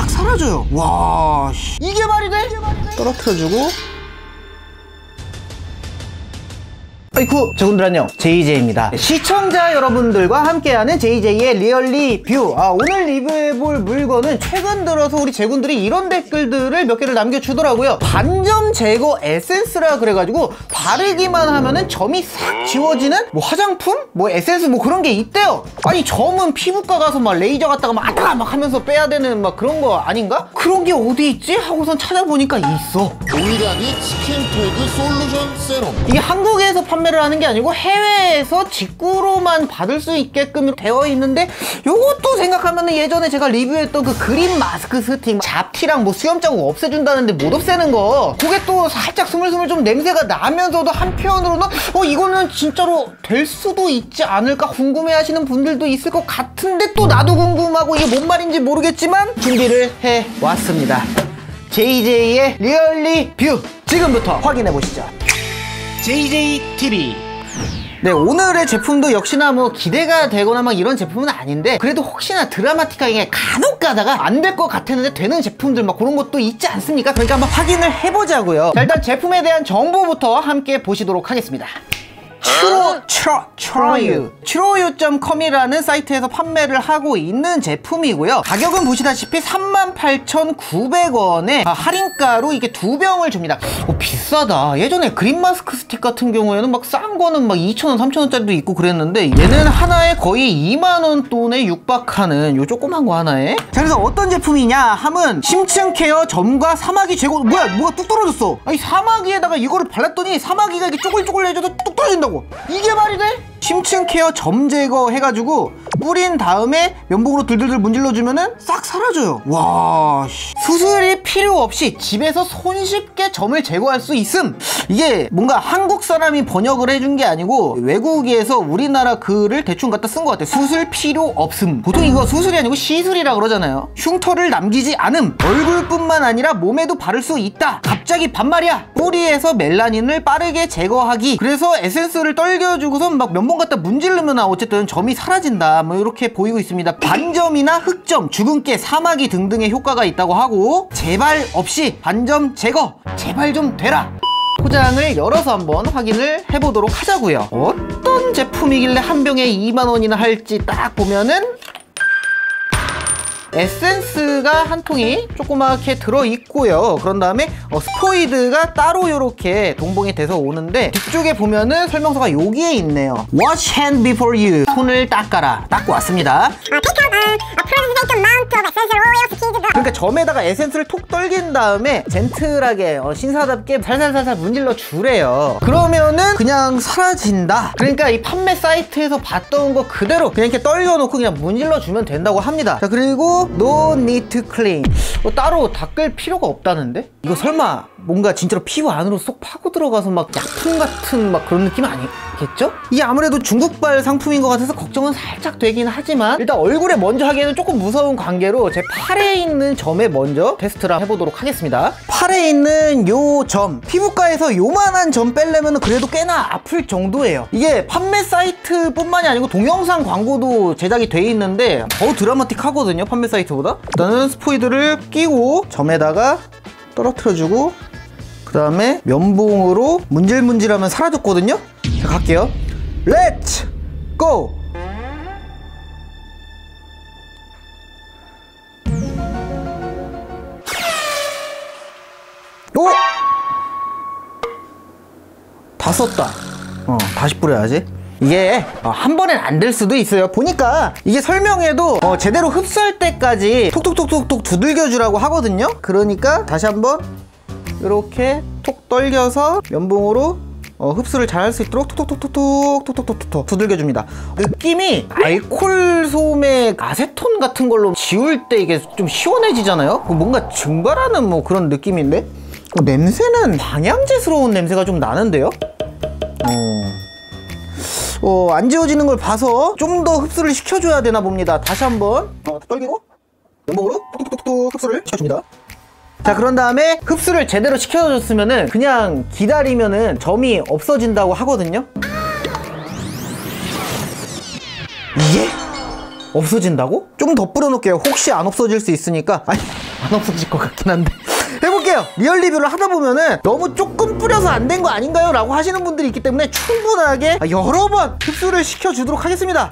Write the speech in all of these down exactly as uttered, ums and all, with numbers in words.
싹 사라져요. 와, 이게 말이 돼? 떨어뜨려주고. 아이쿠, 저분들 안녕, 제이제이입니다. 시청자 여러분들과 함께하는 제이제이의 리얼리 뷰. 아, 오늘 리뷰해볼 물건은 최근 들어서 우리 제군들이 이런 댓글들을 몇 개를 남겨주더라고요. 반점 제거 에센스라 그래가지고 바르기만 하면은 점이 싹 지워지는 뭐 화장품? 뭐 에센스 뭐 그런 게 있대요. 아니, 점은 피부과 가서 막 레이저 갖다가 막 아까 막 하면서 빼야 되는 막 그런 거 아닌가? 그런 게 어디 있지? 하고선 찾아보니까 있어. 오일하니 스킨패드 솔루션 세럼. 이게 한국에서 판매 를 하는 게 아니고 해외에서 직구로만 받을 수 있게끔 되어 있는데, 요것도 생각하면 예전에 제가 리뷰했던 그 그린 마스크 스틱 잡티랑 뭐 수염 자국 없애준다는데 못 없애는 거, 그게 또 살짝 스물스물 좀 냄새가 나면서도 한편으로는 어 이거는 진짜로 될 수도 있지 않을까 궁금해 하시는 분들도 있을 것 같은데, 또 나도 궁금하고 이게 뭔 말인지 모르겠지만 준비를 해 왔습니다. 제이제이의 리얼리 뷰, 지금부터 확인해 보시죠. 제이제이티비. 네, 오늘의 제품도 역시나 뭐 기대가 되거나 막 이런 제품은 아닌데, 그래도 혹시나 드라마틱하게 간혹 가다가 안 될 것 같았는데 되는 제품들 막 그런 것도 있지 않습니까? 그러니까 한번 확인을 해보자고요. 자, 일단 제품에 대한 정보부터 함께 보시도록 하겠습니다. 추로, 추로, 추로유 추로유 닷 컴이라는 사이트에서 판매를 하고 있는 제품이고요. 가격은 보시다시피 삼만 팔천구백 원에 할인가로 이게 두 병을 줍니다. 어, 비싸다. 예전에 그린 마스크 스틱 같은 경우에는 막 싼 거는 막 이천 원, 삼천 원짜리도 있고 그랬는데, 얘는 하나에 거의 이만 원 돈에 육박하는 요 조그만 거 하나에. 자, 그래서 어떤 제품이냐 하면 심층 케어 점과 사마귀 제거. 뭐야, 뭐가 뚝 떨어졌어. 아니, 사마귀에다가 이거를 발랐더니 사마귀가 이렇게 쪼글쪼글해져서 뚝 떨어진다고. 이게 말이 돼? 심층 케어 점 제거 해가지고 뿌린 다음에 면봉으로 들들들 문질러주면은 싹 사라져요. 와, 수술이 필요 없이 집에서 손쉽게 점을 제거할 수 있음. 이게 뭔가 한국 사람이 번역을 해준 게 아니고 외국에서 우리나라 글을 대충 갖다 쓴 것 같아. 수술 필요 없음. 보통 이거 수술이 아니고 시술이라 그러잖아요. 흉터를 남기지 않음. 얼굴뿐만 아니라 몸에도 바를 수 있다. 갑자기 반말이야. 뿌리에서 멜라닌을 빠르게 제거하기. 그래서 에센스를 떨겨주고선 막 면봉 갖다 문지르면 어쨌든 점이 사라진다, 뭐 이렇게 보이고 있습니다. 반점이나 흑점, 주근깨, 사마귀 등등의 효과가 있다고 하고, 재발 없이 반점 제거 제발 좀 되라. 포장을 열어서 한번 확인을 해보도록 하자고요. 어떤 제품이길래 한 병에 이만 원이나 할지 딱 보면은 에센스가 한 통이 조그맣게 들어있고요. 그런 다음에 어, 스포이드가 따로 이렇게 동봉이 돼서 오는데, 뒤쪽에 보면은 설명서가 여기에 있네요. Wash hand before you. 손을 닦아라. 닦고 왔습니다. 그러니까 점에다가 에센스를 톡 떨긴 다음에 젠틀하게 어, 신사답게 살살살살 문질러 주래요. 그러면은 그냥 사라진다. 그러니까 이 판매 사이트에서 봤던 거 그대로 그냥 이렇게 떨겨놓고 그냥 문질러 주면 된다고 합니다. 자, 그리고 No need to clean. 어, 따로 닦을 필요가 없다는데? 이거 설마 뭔가 진짜로 피부 안으로 쏙 파고 들어가서 막 약품 같은 막 그런 느낌 아니겠죠? 이게 아무래도 중국발 상품인 것 같아서 걱정은 살짝 되긴 하지만, 일단 얼굴에 먼저 하기에는 조금 무서운 관계로 제 팔에 있는 점에 먼저 테스트를 해보도록 하겠습니다. 팔에 있는 요 점, 피부과에서 요만한 점 빼려면 그래도 꽤나 아플 정도예요. 이게 판매 사이트 뿐만이 아니고 동영상 광고도 제작이 돼 있는데 더 드라마틱하거든요, 판매 사이트보다. 일단은 스포이드를 끼고 점에다가 떨어뜨려주고, 그 다음에 면봉으로 문질문질하면 사라졌거든요. 자, 갈게요. 렛츠 고! 오! 다 썼다. 어, 다시 뿌려야지. 이게 어, 한 번엔 안 될 수도 있어요. 보니까 이게 설명에도 어, 제대로 흡수할 때까지 톡톡톡톡톡 두들겨 주라고 하거든요. 그러니까 다시 한번 이렇게 톡 떨겨서 면봉으로 어, 흡수를 잘 할 수 있도록 톡톡톡톡톡 톡톡톡톡 두들겨 줍니다. 느낌이 알코올 솜에 아세톤 같은 걸로 지울 때 이게 좀 시원해지잖아요. 뭔가 증발하는 뭐 그런 느낌인데, 어, 냄새는 방향제스러운 냄새가 좀 나는데요. 어... 어, 안 지워지는 걸 봐서 좀 더 흡수를 시켜줘야 되나 봅니다. 다시 한번 어, 떨기고 면봉으로 톡톡톡톡 흡수를 시켜줍니다. 자, 그런 다음에 흡수를 제대로 시켜줬으면은 그냥 기다리면은 점이 없어진다고 하거든요. 이게 없어진다고? 좀 더 뿌려놓을게요. 혹시 안 없어질 수 있으니까. 아니, 안 없어질 것 같긴 한데 해볼게요. 리얼 리뷰를 하다 보면은 너무 조금 뿌려서 안 된 거 아닌가요? 라고 하시는 분들이 있기 때문에 충분하게 여러 번 흡수를 시켜주도록 하겠습니다.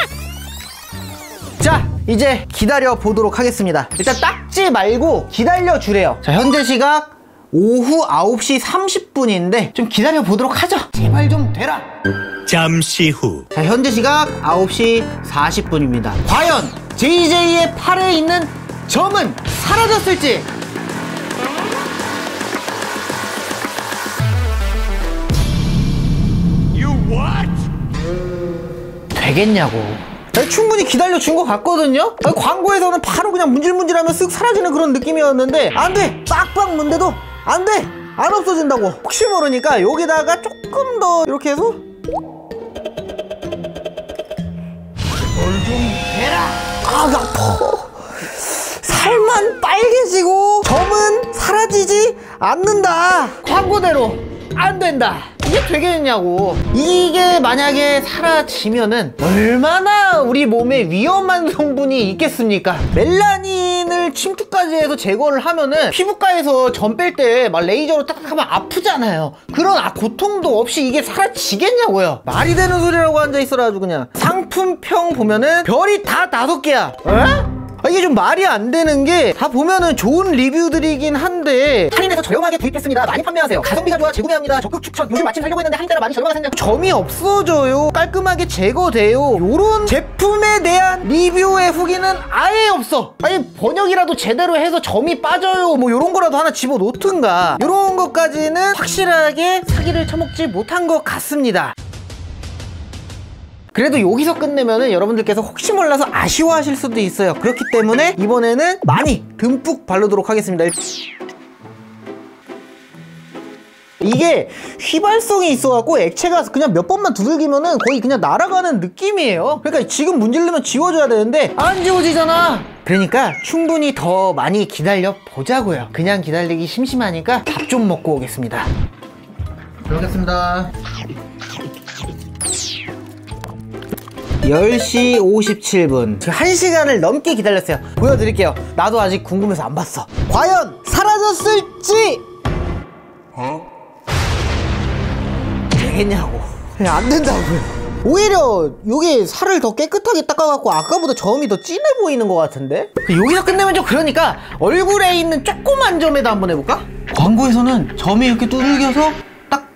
자, 이제 기다려 보도록 하겠습니다. 일단 닦지 말고 기다려 주래요. 자, 현재 시각 오후 아홉 시 삼십 분인데 좀 기다려 보도록 하죠. 제발 좀 되라. 잠시 후. 자, 현재 시각 아홉 시 사십 분입니다. 과연 제이제이의 팔에 있는 점은 사라졌을지. You what? 되겠냐고. 충분히 기다려준 것 같거든요. 광고에서는 바로 그냥 문질문질하면 쓱 사라지는 그런 느낌이었는데 안돼! 빡빡 문대도 안돼! 안 없어진다고. 혹시 모르니까 여기다가 조금 더 이렇게 해서 얼좀 대라. 아, 아파. 살만 빨개지고 점은 사라지지 않는다. 광고대로 안 된다. 이게 되겠냐고. 이게 만약에 사라지면은 얼마나 우리 몸에 위험한 성분이 있겠습니까? 멜라닌을 침투까지 해서 제거를 하면은 피부과에서 점 뺄 때 막 레이저로 딱딱 하면 아프잖아요. 그런 아, 고통도 없이 이게 사라지겠냐고요. 말이 되는 소리라고 앉아있어라 아주 그냥. 상품평 보면은 별이 다 다섯 개야. 에? 아, 이게 좀 말이 안 되는 게 다 보면은 좋은 리뷰들이긴 한데 할인해서 저렴하게 구입했습니다. 많이 판매하세요. 가성비가 좋아 재구매합니다. 적극 추천. 요즘 마침 살려고 했는데 할인 따라 많이 저렴하게 샀는데 점이 없어져요. 깔끔하게 제거돼요. 요런 제품에 대한 리뷰의 후기는 아예 없어. 아니 번역이라도 제대로 해서 점이 빠져요 뭐 요런 거라도 하나 집어놓든가. 요런 것까지는 확실하게 사기를 쳐먹지 못한 것 같습니다. 그래도 여기서 끝내면은 여러분들께서 혹시 몰라서 아쉬워하실 수도 있어요. 그렇기 때문에 이번에는 많이 듬뿍 바르도록 하겠습니다. 이게 휘발성이 있어갖고 액체가 그냥 몇 번만 두들기면은 거의 그냥 날아가는 느낌이에요. 그러니까 지금 문지르면 지워줘야 되는데 안 지워지잖아. 그러니까 충분히 더 많이 기다려 보자고요. 그냥 기다리기 심심하니까 밥 좀 먹고 오겠습니다. 들어가겠습니다. 열 시 오십칠 분. 지금 한 시간을 넘게 기다렸어요. 보여드릴게요. 나도 아직 궁금해서 안 봤어. 과연 사라졌을지. 어? 되겠냐고. 안 된다고요. 오히려 여기 살을 더 깨끗하게 닦아갖고 아까보다 점이 더 진해 보이는 것 같은데? 여기서 끝내면 좀 그러니까 얼굴에 있는 조그만 점에다 한번 해볼까? 광고에서는 점이 이렇게 두들겨서 딱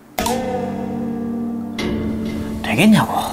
되겠냐고.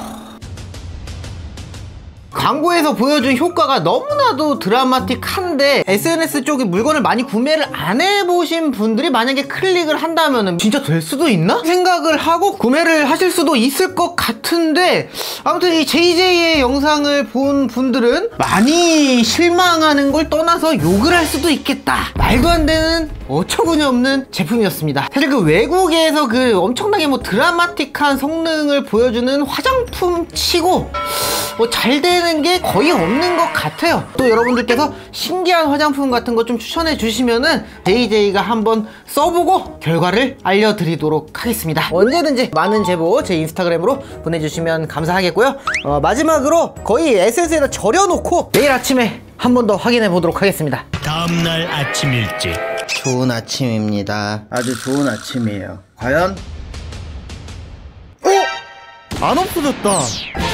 광고에서 보여준 효과가 너무나도 드라마틱한데 에스엔에스 쪽에 물건을 많이 구매를 안 해보신 분들이 만약에 클릭을 한다면 진짜 될 수도 있나? 생각을 하고 구매를 하실 수도 있을 것 같은데 아무튼 이 제이제이의 영상을 본 분들은 많이 실망하는 걸 떠나서 욕을 할 수도 있겠다. 말도 안 되는 어처구니 없는 제품이었습니다. 사실 그 외국에서 그 엄청나게 뭐 드라마틱한 성능을 보여주는 화장품 치고 뭐 잘 되는 게 거의 없는 것 같아요. 또 여러분들께서 신기한 화장품 같은 거 좀 추천해 주시면은 제이제이가 한번 써보고 결과를 알려드리도록 하겠습니다. 언제든지 많은 제보 제 인스타그램으로 보내주시면 감사하겠고요. 어, 마지막으로 거의 에스엔에스에다 절여놓고 내일 아침에 한 번 더 확인해 보도록 하겠습니다. 다음날 아침 일찍. 좋은 아침입니다. 아주 좋은 아침이에요. 과연? 어? 안 없어졌다.